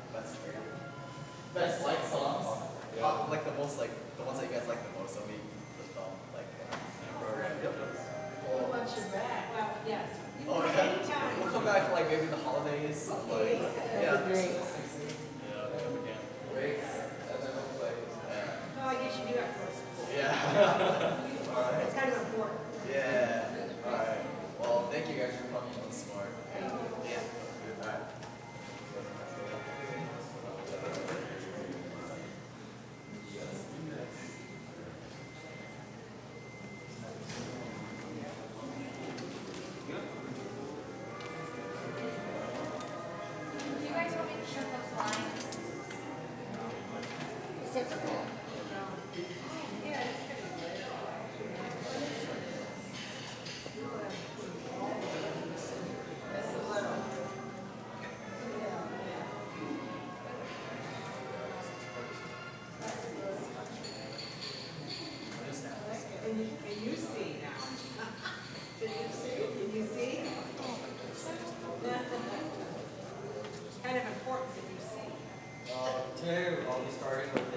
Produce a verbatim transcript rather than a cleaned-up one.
best like, best like songs. Yeah. Uh, like the most like the ones that you guys like the most. So we put them like uh, in a program. Yep. Well, once you're back. Well, yes. Oh yeah. We'll come back like maybe the holidays. Okay. Like, That'd yeah. be great. Yeah. Come again. Great. And then we'll play. Yeah. Well, I guess you do have to. Yeah. All right. It's kind of important. Yeah. All right. Well, thank you guys for coming on Smart. Yeah. All right. Do you guys want me to show those lines? Reciprocal. Can you, can you see now? Can you see? Can you see? Kind of important that you see. Uh, today I'll be starting with